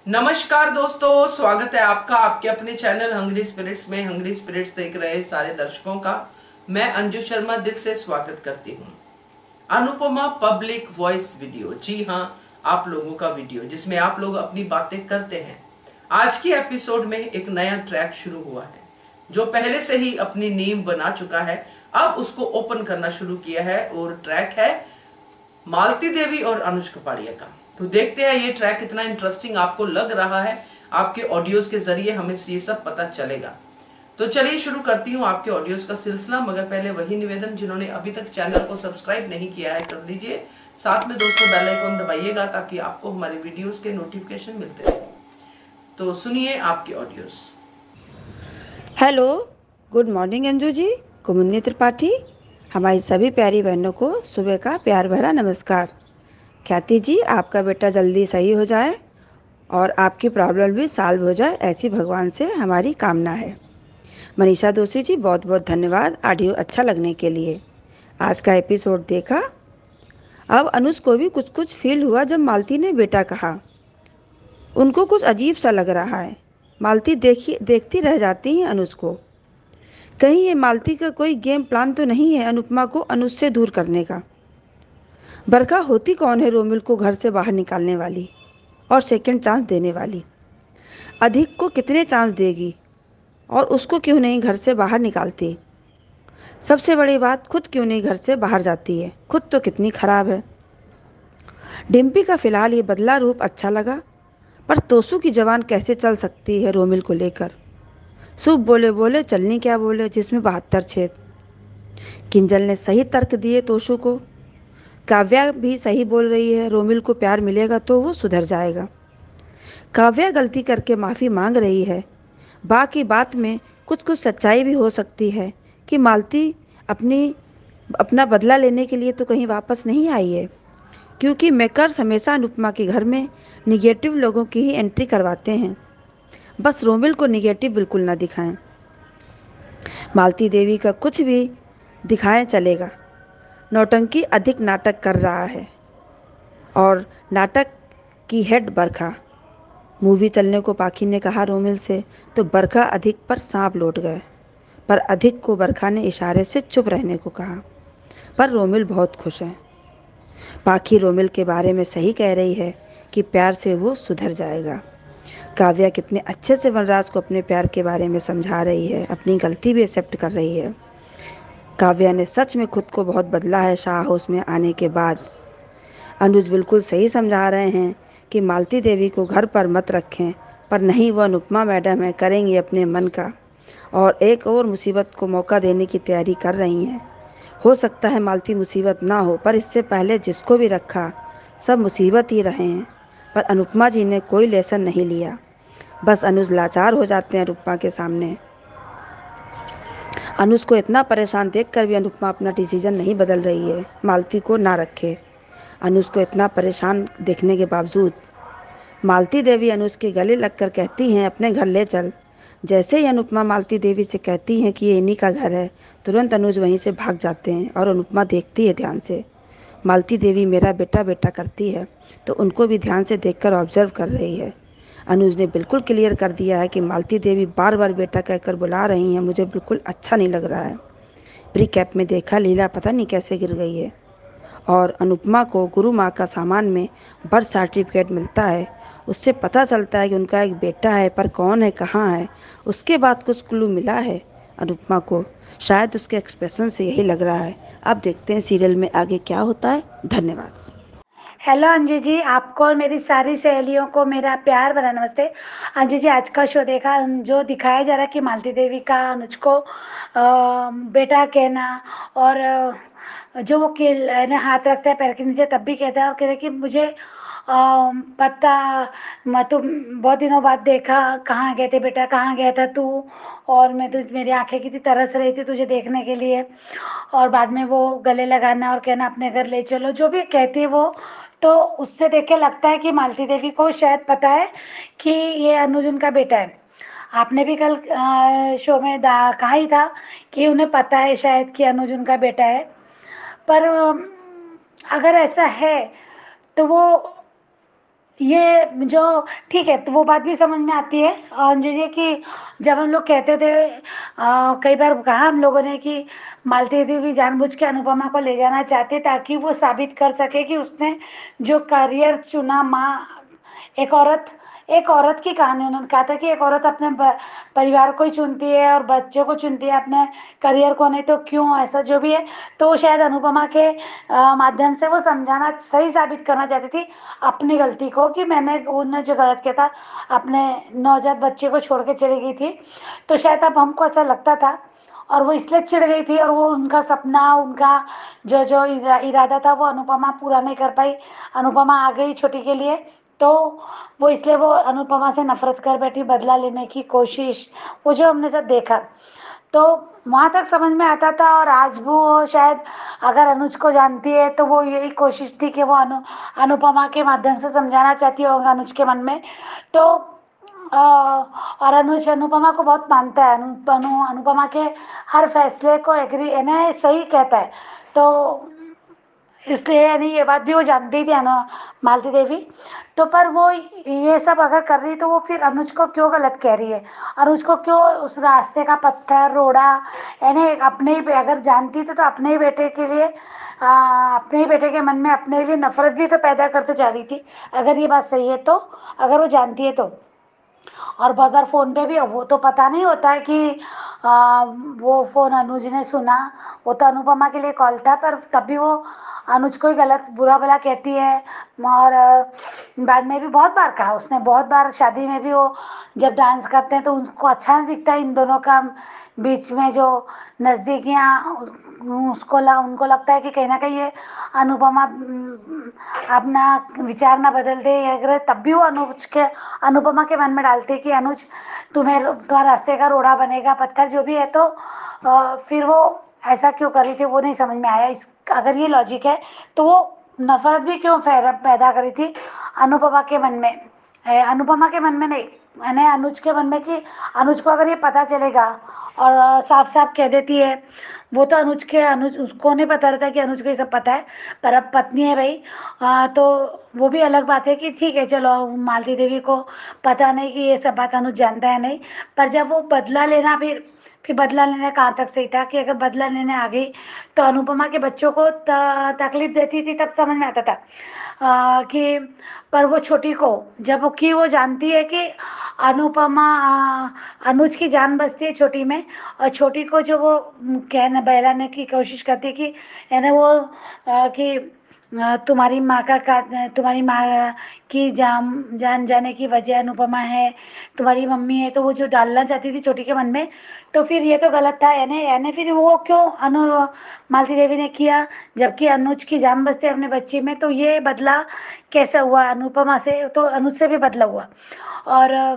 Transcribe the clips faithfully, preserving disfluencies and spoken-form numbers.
नमस्कार दोस्तों, स्वागत है आपका आपके अपने चैनल हंग्री स्पिरिट्स में। हंग्री स्पिरिट्स देख रहे सारे दर्शकों का मैं अंजू शर्मा दिल से स्वागत करती हूँ। अनुपमा पब्लिक वॉइस वीडियो, जी हाँ, आप लोगों का वीडियो जिसमें आप लोग अपनी बातें करते हैं। आज की एपिसोड में एक नया ट्रैक शुरू हुआ है जो पहले से ही अपनी नींव बना चुका है, अब उसको ओपन करना शुरू किया है और ट्रैक है मालती देवी और अनुज कपाड़िया का। तो देखते हैं ये ट्रैक कितना इंटरेस्टिंग आपको लग रहा है। आपके ऑडियोज के जरिए हमें ये सब पता चलेगा। तो चलिए शुरू करती हूँ आपके ऑडियोज का सिलसिला, मगर पहले वही निवेदन, जिन्होंने अभी तक चैनल को सब्सक्राइब नहीं किया है कर लीजिए। साथ में दोस्तों बेल आइकन दबाइएगा ताकि आपको हमारे वीडियोस के नोटिफिकेशन मिलते रहे। तो सुनिए आपके audios. Hello, good morning Anju ji, Kumudini Tripathi. हमारी सभी प्यारी बहनों को सुबह का प्यार भरा नमस्कार। ख्याति जी, आपका बेटा जल्दी सही हो जाए और आपकी प्रॉब्लम भी सॉल्व हो जाए, ऐसी भगवान से हमारी कामना है। मनीषा दोषी जी, बहुत बहुत धन्यवाद ऑडियो अच्छा लगने के लिए। आज का एपिसोड देखा। अब अनुज को भी कुछ कुछ फील हुआ जब मालती ने बेटा कहा। उनको कुछ अजीब सा लग रहा है। मालती देखी देखती रह जाती हैं अनुज को। कहीं ये मालती का कोई गेम प्लान तो नहीं है अनुपमा को अनुज से दूर करने का। बरखा होती कौन है रोमिल को घर से बाहर निकालने वाली और सेकंड चांस देने वाली? अधिक को कितने चांस देगी और उसको क्यों नहीं घर से बाहर निकालती? सबसे बड़ी बात, खुद क्यों नहीं घर से बाहर जाती है? खुद तो कितनी खराब है। डिम्पी का फिलहाल ये बदला रूप अच्छा लगा, पर तोसू की जबान कैसे चल सकती है रोमिल को लेकर? शुभ बोले बोले चलनी क्या बोले, जिसमें बहत्तर छेद। किंजल ने सही तर्क दिए तोशु को। काव्या भी सही बोल रही है, रोमिल को प्यार मिलेगा तो वो सुधर जाएगा। काव्या गलती करके माफ़ी मांग रही है। बाकी बात में कुछ कुछ सच्चाई भी हो सकती है कि मालती अपनी अपना बदला लेने के लिए तो कहीं वापस नहीं आई है, क्योंकि मेकर्स हमेशा अनुपमा के घर में निगेटिव लोगों की ही एंट्री करवाते हैं। बस रोमिल को निगेटिव बिल्कुल ना दिखाएं। मालती देवी का कुछ भी दिखाएं चलेगा। नौटंकी अधिक नाटक कर रहा है और नाटक की हेड बरखा। मूवी चलने को पाखी ने कहा रोमिल से, तो बरखा अधिक पर सांप लौट गए। पर अधिक को बरखा ने इशारे से चुप रहने को कहा। पर रोमिल बहुत खुश है। पाखी रोमिल के बारे में सही कह रही है कि प्यार से वो सुधर जाएगा। काव्या कितने अच्छे से वनराज को अपने प्यार के बारे में समझा रही है, अपनी गलती भी एक्सेप्ट कर रही है। काव्या ने सच में खुद को बहुत बदला है शाह हाउस में आने के बाद। अनुज बिल्कुल सही समझा रहे हैं कि मालती देवी को घर पर मत रखें, पर नहीं, वह अनुपमा मैडम है, करेंगी अपने मन का और एक और मुसीबत को मौका देने की तैयारी कर रही हैं। हो सकता है मालती मुसीबत ना हो, पर इससे पहले जिसको भी रखा सब मुसीबत ही रहे हैं। पर अनुपमा जी ने कोई लेसन नहीं लिया। बस अनुज लाचार हो जाते हैं अनुपमा के सामने। अनुज को इतना परेशान देखकर भी अनुपमा अपना डिसीजन नहीं बदल रही है, मालती को ना रखे। अनुज को इतना परेशान देखने के बावजूद मालती देवी अनुज के गले लगकर कहती हैं अपने घर ले चल। जैसे ही अनुपमा मालती देवी से कहती हैं कि ये इन्हीं का घर है, तुरंत अनुज वहीं से भाग जाते हैं और अनुपमा देखती है ध्यान से। मालती देवी मेरा बेटा बेटा करती है तो उनको भी ध्यान से देखकर ऑब्जर्व कर रही है। अनुज ने बिल्कुल क्लियर कर दिया है कि मालती देवी बार बार बेटा कहकर बुला रही हैं, मुझे बिल्कुल अच्छा नहीं लग रहा है। प्री कैप में देखा लीला पता नहीं कैसे गिर गई है और अनुपमा को गुरु माँ का सामान में बर्थ सर्टिफिकेट मिलता है। उससे पता चलता है कि उनका एक बेटा है, पर कौन है, कहाँ है। उसके बाद कुछ क्लू मिला है अनुपमा को, शायद उसके एक्सप्रेशन से यही लग रहा है। अब देखते हैं सीरियल में आगे क्या होता है। धन्यवाद। हेलो अंजू जी, आपको और मेरी सारी सहेलियों को मेरा प्यार भरा नमस्ते। अंजू जी, आज का शो देखा, जो दिखाया जा रहा है कि मालती देवी का अनुज को अ, बेटा कहना और अ, जो वो के ने हाथ रखता है पैर के नीचे तब भी कहता है और कहता है कि मुझे अ, पता मैं तो बहुत दिनों बाद देखा, कहाँ गए थे बेटा, कहाँ गया था तू, और मैं तो मेरी आंखें कितनी तरस रही थी तुझे देखने के लिए। और बाद में वो गले लगाना और कहना अपने घर ले चलो, जो भी कहती है वो, तो उससे देख के लगता है कि मालती देवी को शायद पता है कि ये अनुज उनका बेटा है। आपने भी कल अ, शो में दा कहा ही था कि उन्हें पता है शायद कि अनुज उनका बेटा है। पर अम, अगर ऐसा है तो वो ये जो ठीक है, तो वो बात भी समझ में आती है अंजू जी कि जब हम लोग कहते थे, अ, कई बार कहा हम लोगों ने कि मालती देवी जानबूझ के अनुपमा को ले जाना चाहते ताकि वो साबित कर सके कि उसने जो करियर चुना, माँ, एक औरत एक औरत की कहानी, उन्होंने कहा था कि एक औरत अपने ब- परिवार को ही चुनती है और बच्चों को चुनती है, अपने करियर को नहीं, तो क्यों, ऐसा जो भी है। तो वो शायद अनुपमा के अ, माध्यम से वो समझाना, सही साबित करना चाहती थी अपनी गलती को, कि मैंने उन्होंने जो गलत किया था, अपने नवजात बच्चे को छोड़ के चली गई थी। तो शायद अब हमको ऐसा लगता था, और वो इसलिए चिढ़ गई थी, और वो उनका सपना, उनका जो जो इरा, इरादा था वो अनुपमा पूरा नहीं कर पाई। अनुपमा आ गई छोटी के लिए, तो वो इसलिए वो अनुपमा से नफरत कर बैठी, बदला लेने की कोशिश, वो जो हमने सब देखा, तो वहां तक समझ में आता था। और आज वो शायद अगर अनुज को जानती है तो वो यही कोशिश थी कि वो अनु अनुपमा के माध्यम से समझाना चाहती होगा अनुज के मन में। तो अ, और अनुज अनुपमा को बहुत मानता है, अनु, अनु, अनुपमा के हर फैसले को एग्री यानी सही कहता है। तो इसलिए यानी ये बात भी वो जानती थी अनु मालती देवी। तो पर वो ये सब अगर कर रही तो वो फिर अनुज को क्यों गलत कह रही है, अनुज को क्यों उस रास्ते का पत्थर रोड़ा, यानी अपने ही, अगर जानती तो, तो अपने ही बेटे के लिए, आ, अपने ही बेटे के मन में अपने लिए नफरत भी तो पैदा करते जा रही थी, अगर ये बात सही है तो, अगर वो जानती है तो। और बगैर फोन पे भी वो तो पता नहीं होता है कि आ, वो फोन अनुज ने सुना, वो तो अनुपमा के लिए कॉल था, पर तब भी वो अनुज को ही गलत बुरा भला कहती है। और आ, बाद में भी बहुत बार कहा उसने, बहुत बार शादी में भी वो जब डांस करते हैं तो उनको अच्छा नहीं दिखता इन दोनों का बीच में जो नज़दीकियाँ, उसको ला, उनको लगता है कि कहीं ना कहीं ये अनुपमा अम, अपना विचार ना बदल दे, अगर तब भी वो अनुज के अनुपमा के मन में डालते कि अनुज तुम्हें, तुम्हारा रास्ते का रोड़ा बनेगा, पत्थर जो भी है, तो अ, फिर वो ऐसा क्यों कर रही थी वो नहीं समझ में आया। इस अगर ये लॉजिक है तो वो नफरत भी क्यों फैर- पैदा करी थी अनुपमा के मन में, ए, अनुपमा के मन में नहीं, मैंने अनुज के मन में, कि अनुज को अगर ये पता चलेगा और साफ साफ कह देती है, वो तो अनुज के अनुज उसको नहीं पता रहता कि अनुज को ये सब पता है, पर अब पत्नी है भाई, आ, तो वो भी अलग बात है कि ठीक है चलो, मालती देवी को पता नहीं कि ये सब बात अनुज जानता है नहीं। पर जब वो बदला लेना, फिर फिर बदला लेना कहाँ तक सही था, कि अगर बदला लेने आ गई तो अनुपमा के बच्चों को त, तकलीफ देती थी, तब समझ में आता था आ, कि, पर वो छोटी को, जब वो की वो जानती है कि अनुपमा आ, अनुज की जान बसती है छोटी में, और छोटी को जो वो कहने बहलाने की कोशिश करती है कि यानी वो आ, कि आ, तुम्हारी माँ का का तुम्हारी माँ की जान जान जाने की वजह अनुपमा है, तुम्हारी मम्मी है, तो वो जो डालना चाहती थी छोटी के मन में, तो फिर ये तो गलत था, यानी यानी फिर वो क्यों अनु मालती देवी ने किया, जबकि अनुज की जान बसते अपने बच्चे में, तो ये बदला कैसे हुआ अनुपमा से, तो अनुज से भी बदला हुआ। और अ,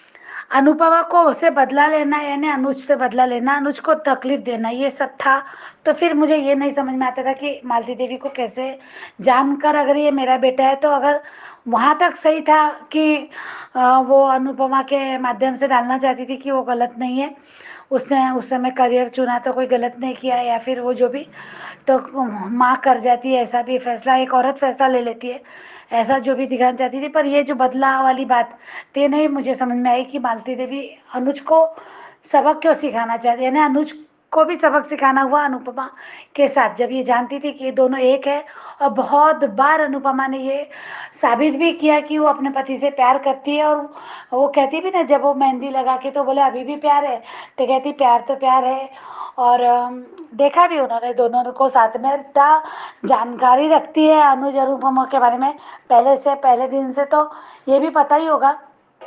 अनुपमा को उससे बदला लेना यानी अनुज से बदला लेना, अनुज को तकलीफ देना, ये सब था। तो फिर मुझे ये नहीं समझ में आता था कि मालती देवी को कैसे जानकर, अगर ये मेरा बेटा है तो, अगर वहाँ तक सही था कि अ, वो अनुपमा के माध्यम से डालना चाहती थी कि वो गलत नहीं है, उसने उस समय करियर चुना तो कोई गलत नहीं किया, या फिर वो जो भी, तो माँ कर जाती है ऐसा भी फैसला, एक औरत फैसला ले लेती है, ऐसा जो भी दिखाना चाहती थी। पर ये जो बदला वाली बात, तो नहीं मुझे समझ में आई कि मालती देवी अनुज को सबक क्यों सिखाना चाहती है, यानी अनुज को भी सबक सिखाना हुआ अनुपमा के साथ, जब ये जानती थी कि ये दोनों एक है। और बहुत बार अनुपमा ने ये साबित भी किया कि वो अपने पति से प्यार करती है, और वो कहती भी ना, जब वो मेहंदी लगा के तो बोले अभी भी प्यार है, तो कहती प्यार तो प्यार है। और अम, देखा भी उन्होंने दोनों को साथ में, इतना जानकारी रखती है अनुज अनुपमा के बारे में, पहले से, पहले दिन से, तो ये भी पता ही होगा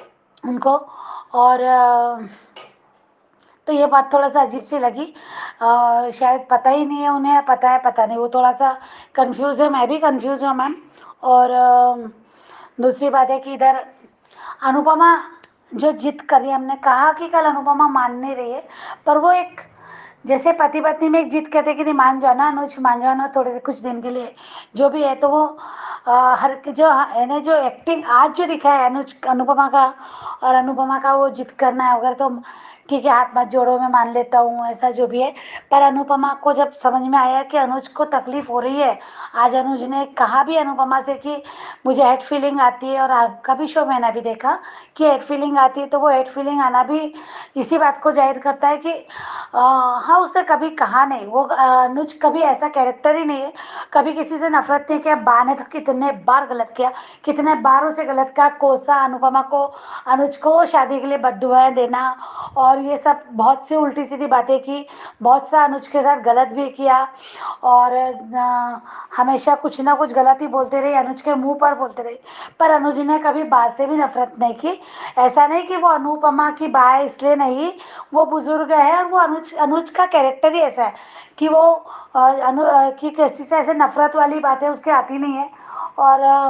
उनको। और अ, तो ये बात थोड़ा सा अजीब सी लगी, अ, शायद पता ही नहीं है उन्हें, पता है पता नहीं, वो थोड़ा सा कंफ्यूज है, मैं भी कंफ्यूज हूँ मैम। और अ, दूसरी बात है कि इधर अनुपमा जो जिद करी, हमने कहा कि कल अनुपमा मान नहीं रही है, पर वो एक, जैसे पति पत्नी में एक जिद कहते कि नहीं मान जाओ ना अनुज, मान जाओ ना थोड़े कुछ दिन के लिए, जो भी है, तो वो अ, हर जो है ना, जो एक्टिंग आज जो दिखा है अनुज अनुपमा का, और अनुपमा का वो जिद करना है अगर, तो ठीक है हाथ मत जोड़ो मैं मान लेता हूँ, ऐसा जो भी है। पर अनुपमा को जब समझ में आया कि अनुज को तकलीफ हो रही है, आज अनुज ने कहा भी अनुपमा से कि मुझे हेड फीलिंग आती है, और आपका भी शो मैंने भी देखा कि हेड फीलिंग आती है, तो वो हेड फीलिंग आना भी इसी बात को जाहिर करता है कि आ, हाँ उसने कभी कहा नहीं, वो अ, अनुज कभी ऐसा कैरेक्टर ही नहीं है, कभी किसी से नफरत नहीं किया। बा ने तो कितने बार गलत किया, कितने बार उसे गलत कहा, कोसा अनुपमा को, अनुज को शादी के लिए बद्दुआएं देना, और ये सब बहुत सी उल्टी सीधी बातें की, बहुत सा अनुज के साथ गलत भी किया, और अ, हमेशा कुछ ना कुछ गलत ही बोलते रही, अनुज के मुंह पर बोलते रही। पर अनुज ने कभी बात से भी नफरत नहीं की। ऐसा नहीं कि वो अनुपमा की बा है इसलिए नहीं, वो बुजुर्ग है, और वो अनुज अनुज का कैरेक्टर ही ऐसा है कि वो अ, अनु अ, कि किसी से ऐसे नफरत वाली बातें उसके आती नहीं है। और अ,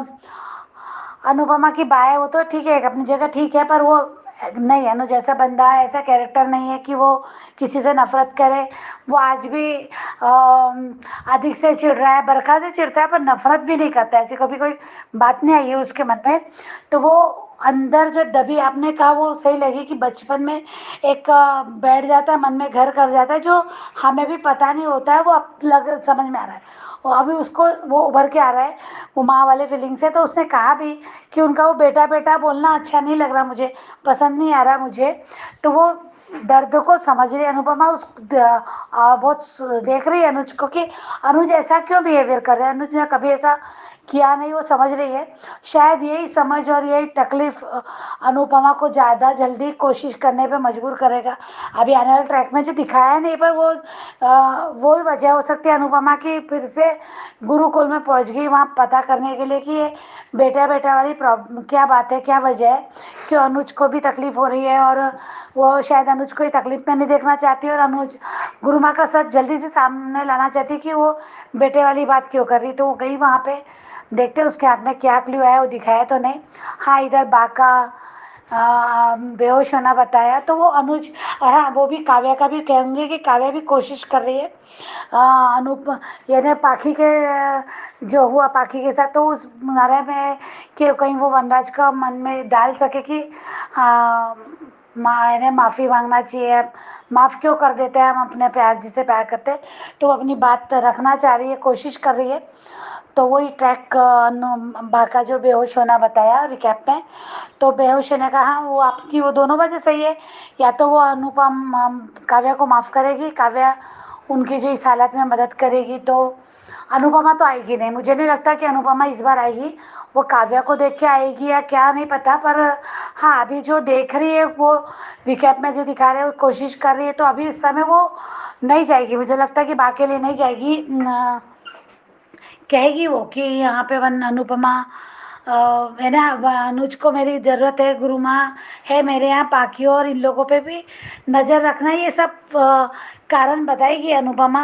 अनुपमा की बाय वो तो ठीक है, अपनी जगह ठीक है, पर वो नहीं, अनुज ऐसा बंदा है, ऐसा कैरेक्टर नहीं है कि वो किसी से नफरत करे। वो आज भी अम, अधिक से चिढ़ रहा है, बरखा से चिढ़ता है, पर नफरत भी नहीं करता है, ऐसी कभी कोई बात नहीं आई है उसके मन में। तो वो अंदर जो दबी, आपने कहा वो सही लगी कि बचपन में एक अ, बैठ जाता है मन में, घर कर जाता है, जो हमें भी पता नहीं होता है, वो अब लग समझ में आ रहा है, और अभी उसको वो उभर के आ रहा है वो माँ वाले फीलिंग से। तो उसने कहा भी कि उनका वो बेटा बेटा बोलना अच्छा नहीं लग रहा मुझे, पसंद नहीं आ रहा मुझे। तो वो दर्द को समझ रही है अनुपमा, उस द- आ, बहुत सु- देख रही है अनुज को कि अनुज ऐसा क्यों बिहेवियर कर रहा है, अनुज ने कभी ऐसा किया नहीं, वो समझ रही है। शायद यही समझ और यही तकलीफ अ, अनुपमा को ज़्यादा जल्दी कोशिश करने पे मजबूर करेगा। अभी आने वाले ट्रैक में जो दिखाया नहीं, पर वो अ, वो ही वजह हो सकती है अनुपमा की फिर से गुरुकुल में पहुंच गई वहाँ पता करने के लिए कि ये बेटा बेटा वाली प्रॉब्लम क्या बात है, क्या वजह है, क्यों अनुज को भी तकलीफ हो रही है, और वो शायद अनुज को ही तकलीफ में नहीं देखना चाहती, और अनुज गुरु माँ का सच जल्दी से सामने लाना चाहती कि वो बेटे वाली बात क्यों कर रही। तो वो गई वहाँ पे, देखते हैं उसके हाथ में क्या क्लू है, वो दिखाया तो नहीं। हाँ इधर बाका आ, बेहोश होना बताया, तो वो अनुज, और हाँ वो भी काव्या का भी कहूँगी कि काव्या भी कोशिश कर रही है आ, अनूप, यानी पाखी के जो हुआ पाखी के साथ, तो उस नारे में कि कहीं वो वनराज का मन में डाल सके कि हाँ माँ यानी माफ़ी मांगना चाहिए, माफ़ क्यों कर देते हैं हम अपने प्यार जिसे प्यार करते हैं। तो वो अपनी बात रखना चाह रही है, कोशिश कर रही है। तो वही ट्रैक बाका जो बेहोश होना बताया रिकैप में, तो बेहोश होने का, हाँ वो आपकी वो दोनों वजह सही है। या तो वो अनुपम अम, काव्या को माफ़ करेगी, काव्या उनकी जो इस हालत में मदद करेगी, तो अनुपमा तो आएगी नहीं, मुझे नहीं लगता कि अनुपमा इस बार आएगी। वो काव्या को देख के आएगी या क्या नहीं पता, पर हाँ अभी जो देख रही है वो रिकैप में जो दिखा रहे हैं, वो कोशिश कर रही है, तो अभी इस समय वो नहीं जाएगी, मुझे लगता है कि बाकी लिए नहीं जाएगी। न, कहेगी वो कि यहाँ पे वन अनुपमा अ, है ना, व- अनुज को मेरी ज़रूरत है, गुरु माँ है मेरे यहाँ, पाकियों और इन लोगों पे भी नज़र रखना, ये सब अ, कारण बताएगी अनुपमा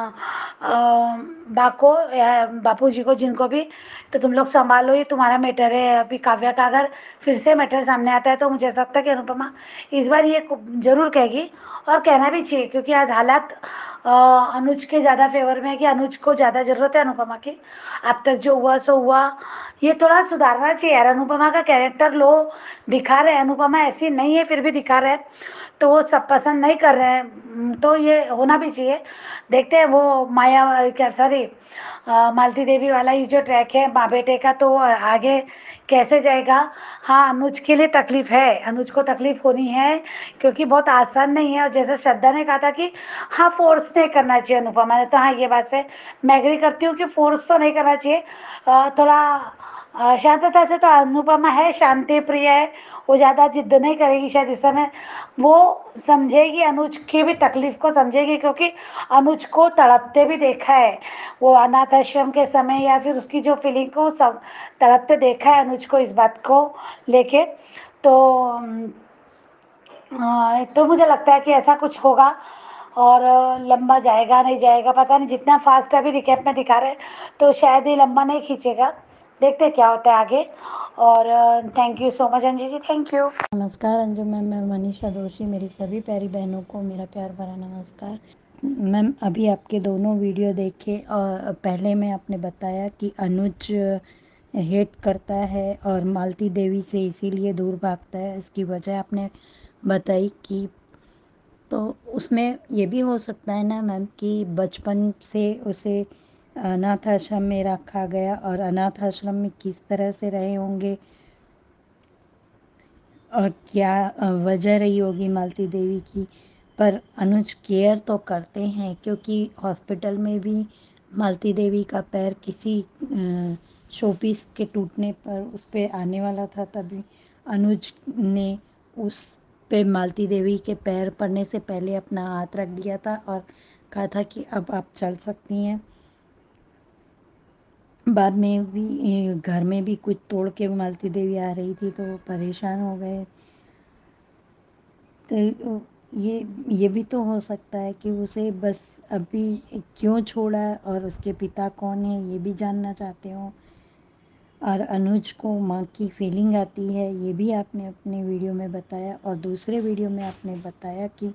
अ, बाको या बापू जी को, जिनको भी। तो तुम लोग संभालो, ये तुम्हारा मैटर है। अभी काव्या का अगर फिर से मैटर सामने आता है, तो मुझे ऐसा लगता है कि अनुपमा इस बार ये जरूर कहेगी, और कहना भी चाहिए, क्योंकि आज हालात अ, अनुज के ज़्यादा फेवर में है, कि अनुज को ज़्यादा ज़रूरत है अनुपमा की। अब तक जो हुआ सो हुआ, ये थोड़ा सुधारना चाहिए यार। अनुपमा का कैरेक्टर लो दिखा रहे हैं, अनुपमा ऐसी नहीं है फिर भी दिखा रहे हैं, तो वो सब पसंद नहीं कर रहे हैं, तो ये होना भी चाहिए। देखते हैं वो माया क्या सॉरी मालती देवी वाला ये जो ट्रैक है माँ बेटे का, तो वो आगे कैसे जाएगा। हाँ अनुज के लिए तकलीफ है, अनुज को तकलीफ होनी है, क्योंकि बहुत आसान नहीं है। और जैसे श्रद्धा ने कहा था कि हाँ फोर्स नहीं करना चाहिए अनुपमा ने, तो हाँ ये बात से मैं एग्री करती हूँ कि फोर्स तो नहीं करना चाहिए। अ, थोड़ा अ, शांतता से, तो अनुपमा है शांति प्रिय है, वो ज़्यादा जिद नहीं करेगी शायद इस समय। वो समझेगी, अनुज की भी तकलीफ को समझेगी, क्योंकि अनुज को तड़पते भी देखा है, वो अनाथ आश्रम के समय, या फिर उसकी जो फीलिंग को सब तड़पते देखा है अनुज को इस बात को लेके। तो अम, अ, तो मुझे लगता है कि ऐसा कुछ होगा, और अ, लंबा जाएगा नहीं जाएगा पता नहीं, जितना फास्ट अभी रिकैप में दिखा रहे हैं, तो शायद ये लंबा नहीं खींचेगा। देखते हैं क्या होता है आगे। और thank you so much Anju ji, thank you. नमस्कार अंजू मैम, मैं मनीषा दोषी। मेरी सभी प्यारी बहनों को मेरा प्यार भरा नमस्कार। मैम अभी आपके दोनों वीडियो देखे, और पहले में आपने बताया कि अनुज हेट करता है और मालती देवी से इसीलिए दूर भागता है। इसकी वजह आपने बताई कि तो उसमें ये भी हो सकता है ना मैम कि बचपन से उसे अनाथ आश्रम में रखा गया और अनाथ आश्रम में किस तरह से रहे होंगे और क्या अ, वजह रही होगी मालती देवी की। पर अनुज केयर तो करते हैं, क्योंकि हॉस्पिटल में भी मालती देवी का पैर किसी शोपीस के टूटने पर उस पे आने वाला था, तभी अनुज ने उस पे मालती देवी के पैर पड़ने से पहले अपना हाथ रख दिया था और कहा था कि अब आप चल सकती हैं। बाद में भी अ, घर में भी कुछ तोड़ के मालती देवी आ रही थी तो वो परेशान हो गए। तो ये ये भी तो हो सकता है कि उसे बस अभी क्यों छोड़ा और उसके पिता कौन है ये भी जानना चाहते हो। और अनुज को माँ की फीलिंग आती है, ये भी आपने अपने वीडियो में बताया। और दूसरे वीडियो में आपने बताया कि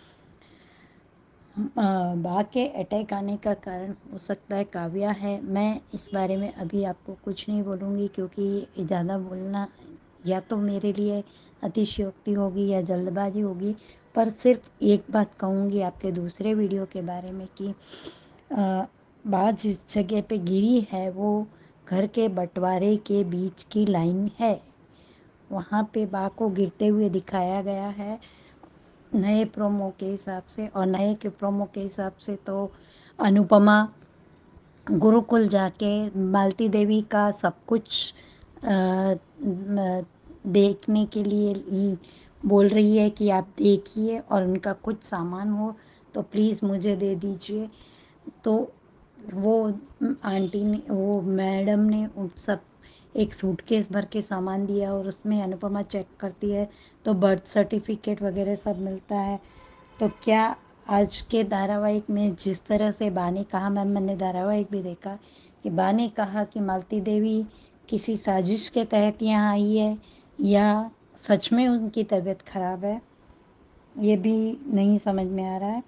बा के अटैक आने का कारण हो सकता है काव्या है। मैं इस बारे में अभी आपको कुछ नहीं बोलूँगी, क्योंकि ज़्यादा बोलना या तो मेरे लिए अतिशयोक्ति होगी या जल्दबाजी होगी। पर सिर्फ एक बात कहूँगी आपके दूसरे वीडियो के बारे में कि अ, बा जिस जगह पे गिरी है वो घर के बंटवारे के बीच की लाइन है, वहाँ पे बा को गिरते हुए दिखाया गया है नए प्रोमो के हिसाब से। और नए के प्रोमो के हिसाब से तो अनुपमा गुरुकुल जाके मालती देवी का सब कुछ आ, न- देखने के लिए ल- बोल रही है कि आप देखिए और उनका कुछ सामान हो तो प्लीज़ मुझे दे दीजिए। तो वो आंटी ने, वो मैडम ने उन सब एक सूटकेस भर के सामान दिया और उसमें अनुपमा चेक करती है तो बर्थ सर्टिफिकेट वगैरह सब मिलता है। तो क्या आज के धारावाहिक में जिस तरह से बा ने कहा, मैम मैंने धारावाहिक भी देखा कि बा ने कहा कि मालती देवी किसी साजिश के तहत यहाँ आई है या सच में उनकी तबीयत खराब है, ये भी नहीं समझ में आ रहा है।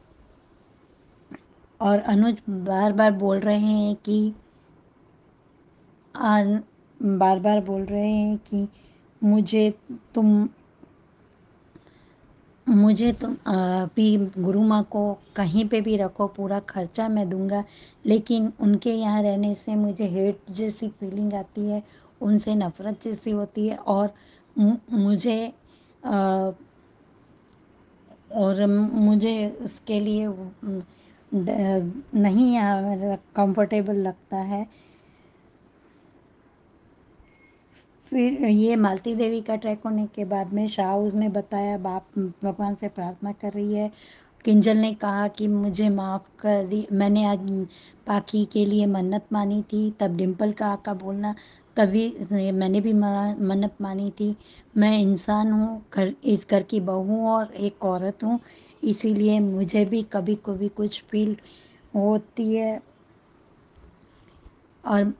और अनुज बार बार बोल रहे हैं कि बार बार बोल रहे हैं कि मुझे तुम मुझे तुम अभी गुरु माँ को कहीं पे भी रखो, पूरा खर्चा मैं दूंगा, लेकिन उनके यहाँ रहने से मुझे हेट जैसी फीलिंग आती है, उनसे नफ़रत जैसी होती है। और मु- मुझे आ, और मुझे इसके लिए उम, ड- नहीं यहाँ कंफर्टेबल लगता है। फिर ये मालती देवी का ट्रैक होने के बाद में शाह उसमें बताया बाप भगवान से प्रार्थना कर रही है। किंजल ने कहा कि मुझे माफ़ कर दी, मैंने आज पाखी के लिए मन्नत मानी थी। तब डिम्पल का आका बोलना, कभी मैंने भी मा- मन्नत मानी थी। मैं इंसान हूँ, घर इस घर की बहू हूँ और एक औरत हूँ, इसीलिए मुझे भी कभी कभी कुछ फील होती है। और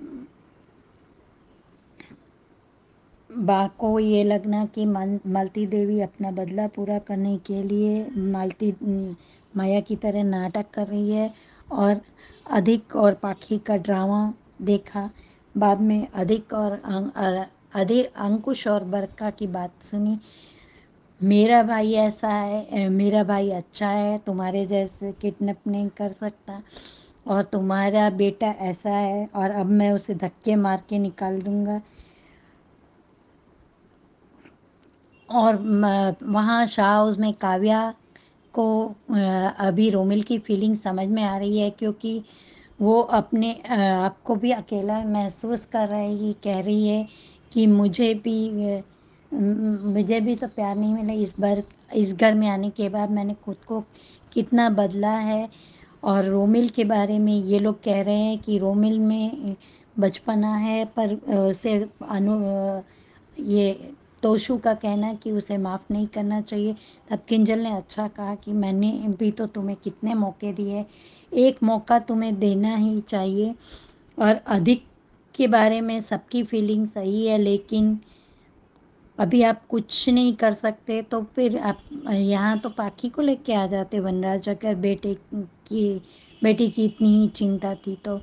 बा को ये लगना कि मान मालती देवी अपना बदला पूरा करने के लिए मालती न, माया की तरह नाटक कर रही है। और अधिक और पाखी का ड्रामा देखा। बाद में अधिक और अं, अर- अधिक अंकुश और बरका की बात सुनी। मेरा भाई ऐसा है, अ, मेरा भाई अच्छा है, तुम्हारे जैसे किडनैप नहीं कर सकता, और तुम्हारा बेटा ऐसा है और अब मैं उसे धक्के मार के निकाल दूंगा। और म- वहाँ शाह हाउस में काव्या को अ, अभी रोमिल की फीलिंग समझ में आ रही है, क्योंकि वो अपने अ, आप को भी अकेला महसूस कर रही है, कह रही है कि मुझे भी अ, म- मुझे भी तो प्यार नहीं मिला इस बार, इस घर में आने के बाद मैंने खुद को कितना बदला है। और रोमिल के बारे में ये लोग कह रहे हैं कि रोमिल में बचपना है, पर अ, उसे अनु अ, ये तोशु का कहना है कि उसे माफ़ नहीं करना चाहिए। तब किंजल ने अच्छा कहा कि मैंने भी तो तुम्हें कितने मौके दिए, एक मौका तुम्हें देना ही चाहिए। और अधिक के बारे में सबकी फीलिंग सही है, लेकिन अभी आप कुछ नहीं कर सकते, तो फिर आप यहाँ तो पाखी को लेके आ जाते वनराज, अगर बेटे की बेटी की इतनी ही चिंता थी तो।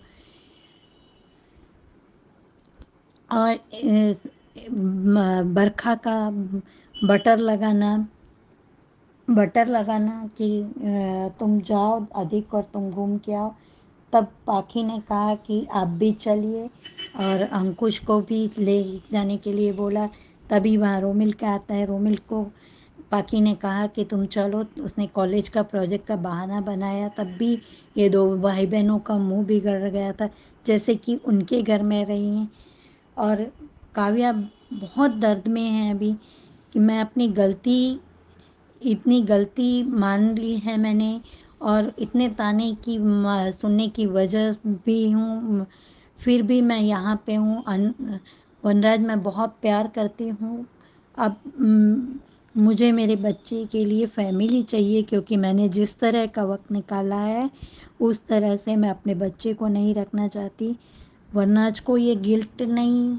और अ, म- बरखा का बटर लगाना बटर लगाना कि अ, तुम जाओ अधिक और तुम घूम के आओ। तब पाखी ने कहा कि आप भी चलिए और अंकुश को भी ले जाने के लिए बोला। तभी वहाँ रोमिल का आता है। रोमिल को पाखी ने कहा कि तुम चलो। उसने कॉलेज का प्रोजेक्ट का बहाना बनाया। तब भी ये दो भाई बहनों का मुंह बिगड़ गया था, जैसे कि उनके घर में रही हैं। और काव्या बहुत दर्द में है अभी कि मैं अपनी गलती, इतनी गलती मान ली है मैंने, और इतने ताने की मा- सुनने की वजह भी हूँ, फिर भी मैं यहाँ पे हूँ। अन- वनराज मैं बहुत प्यार करती हूँ। अब म, मुझे मेरे बच्चे के लिए फैमिली चाहिए, क्योंकि मैंने जिस तरह का वक्त निकाला है उस तरह से मैं अपने बच्चे को नहीं रखना चाहती। वनराज को ये गिल्ट नहीं।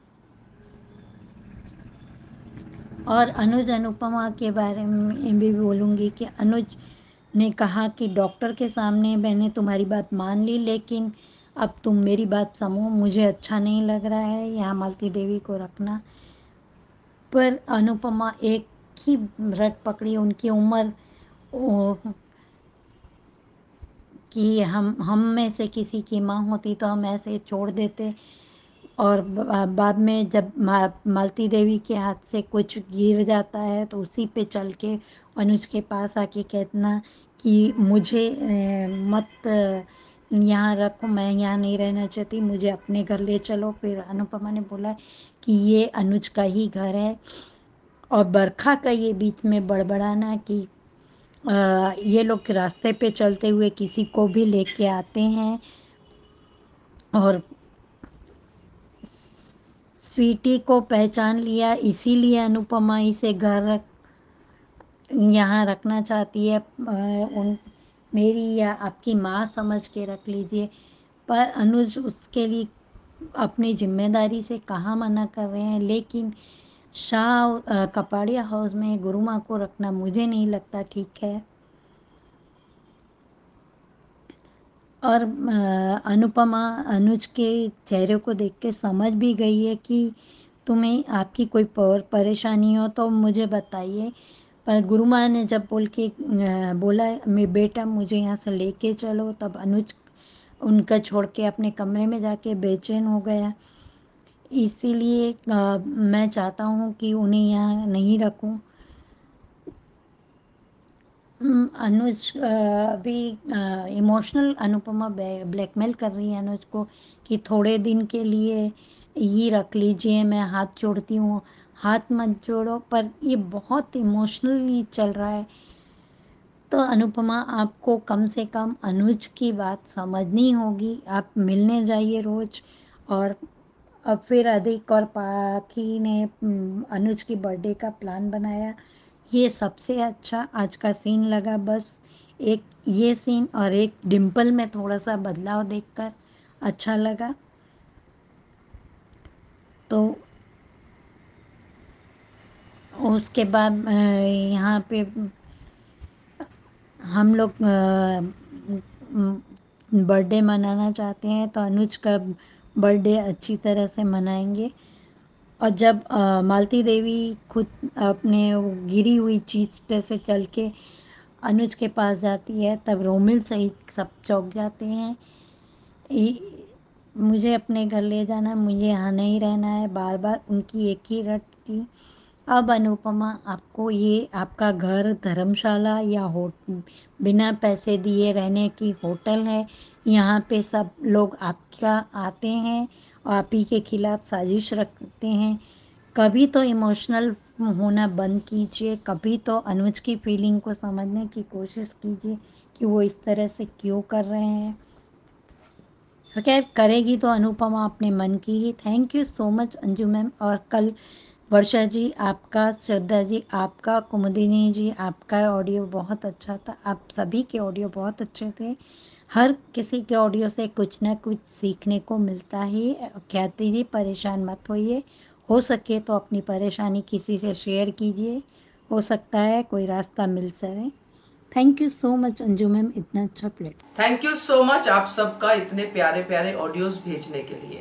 और अनुज अनुपमा के बारे में भी बोलूँगी कि अनुज ने कहा कि डॉक्टर के सामने मैंने तुम्हारी बात मान ली, लेकिन अब तुम मेरी बात समझो, मुझे अच्छा नहीं लग रहा है यहाँ मालती देवी को रखना। पर अनुपमा एक ही रट पकड़ी। उनकी उम्र ओ, कि हम हम में से किसी की माँ होती तो हम ऐसे छोड़ देते। और ब- बाद में जब मा, मालती देवी के हाथ से कुछ गिर जाता है तो उसी पे चल के अनुज के पास आके कहना कि मुझे अ, मत अ, यहाँ रखो, मैं यहाँ नहीं रहना चाहती, मुझे अपने घर ले चलो। फिर अनुपमा ने बोला कि ये अनुज का ही घर है। और बरखा का ये बीच में बड़बड़ाना कि अ, ये लोग रास्ते पे चलते हुए किसी को भी लेके आते हैं और स्वीटी को पहचान लिया, इसीलिए अनुपमा इसे घर रख यहाँ रखना चाहती है। अ, उन मेरी या आपकी माँ समझ के रख लीजिए। पर अनुज उसके लिए अपनी जिम्मेदारी से कहाँ मना कर रहे हैं। लेकिन शाह अ, कपाड़िया हाउस में गुरु माँ को रखना मुझे नहीं लगता ठीक है। और अ, अनुपमा अनुज के चेहरे को देख के समझ भी गई है कि तुम्हें आपकी कोई पर परेशानी हो तो मुझे बताइए। पर गुरु माँ ने जब बोल के अ, बोला मैं बेटा मुझे यहाँ से लेके चलो, तब अनुज उनका छोड़ के अपने कमरे में जाके बेचैन हो गया। इसीलिए अ, मैं चाहता हूँ कि उन्हें यहाँ नहीं रखूँ। हम्म, अनुज अ, अभी इमोशनल अनुपमा ब्लैकमेल कर रही है अनुज को कि थोड़े दिन के लिए ही रख लीजिए, मैं हाथ जोड़ती हूँ। हाथ मत जोड़ो। पर ये बहुत इमोशनली चल रहा है। तो अनुपमा आपको कम से कम अनुज की बात समझनी होगी। आप मिलने जाइए रोज। और अब फिर अधिक और पाखी ने हम्म, अनुज की बर्थडे का प्लान बनाया। ये सबसे अच्छा आज का सीन लगा। बस एक ये सीन और एक डिम्पल में थोड़ा सा बदलाव देखकर अच्छा लगा। तो उसके बाद अ, यहाँ पे हम लोग बर्थडे मनाना चाहते हैं तो अनुज का बर्थडे अच्छी तरह से मनाएंगे। और जब अ, मालती देवी खुद अपने वो गिरी हुई चीज़ पे से चल के अनुज के पास जाती है, तब रोमिल सहित सब चौंक जाते हैं। ई- मुझे अपने घर ले जाना, मुझे यहाँ नहीं रहना है, बार बार उनकी एक ही रट थी। अब अनुपमा आपको ये आपका घर धर्मशाला या हो बिना पैसे दिए रहने की होटल है। यहाँ पे सब लोग आपका आते हैं और आप ही के खिलाफ साजिश रखते हैं। कभी तो इमोशनल होना बंद कीजिए, कभी तो अनुज की फीलिंग को समझने की कोशिश कीजिए कि वो इस तरह से क्यों कर रहे हैं। तो खैर करेगी तो अनुपमा अपने मन की ही। Thank you so much Anju ma'am. और कल वर्षा जी आपका, श्रद्धा जी आपका, कुमुदिनी जी आपका ऑडियो बहुत अच्छा था। आप सभी के ऑडियो बहुत अच्छे थे। हर किसी के ऑडियो से कुछ ना कुछ सीखने को मिलता ही। ख्याति जी परेशान मत होइए, हो सके तो अपनी परेशानी किसी से शेयर कीजिए, हो सकता है कोई रास्ता मिल सके। Thank you so much Anju ma'am, इतना अच्छा plate. Thank you so much आप सबका इतने प्यारे प्यारे ऑडियोज भेजने के लिए।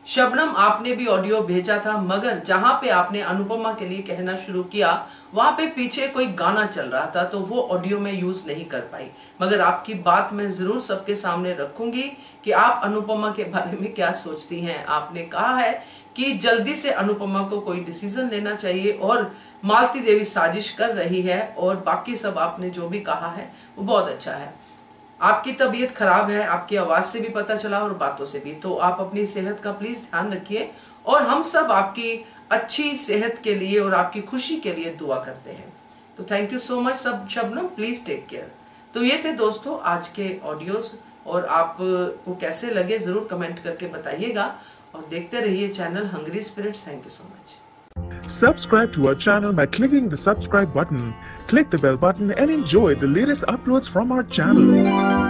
शबनम, आपने भी ऑडियो भेजा था, मगर जहां पे आपने अनुपमा के लिए कहना शुरू किया वहां पे पीछे कोई गाना चल रहा था, तो वो ऑडियो में यूज नहीं कर पाई। मगर आपकी बात मैं जरूर सबके सामने रखूंगी कि आप अनुपमा के बारे में क्या सोचती हैं। आपने कहा है कि जल्दी से अनुपमा को कोई डिसीजन लेना चाहिए और मालती देवी साजिश कर रही है, और बाकी सब आपने जो भी कहा है वो बहुत अच्छा है। आपकी तबीयत खराब है, आपकी आवाज से भी पता चला और बातों से भी, तो आप अपनी सेहत का प्लीज ध्यान रखिए और हम सब आपकी अच्छी सेहत के लिए और आपकी खुशी के लिए दुआ करते हैं। तो थैंक यू सो मच सब शबनम, प्लीज टेक केयर। तो ये थे दोस्तों आज के ऑडियोज, और आपको कैसे लगे जरूर कमेंट करके बताइएगा, और देखते रहिए channel hungry spirits. Thank you so much. Subscribe to our channel by clicking the subscribe button. Click the bell button and enjoy the latest uploads from our channel.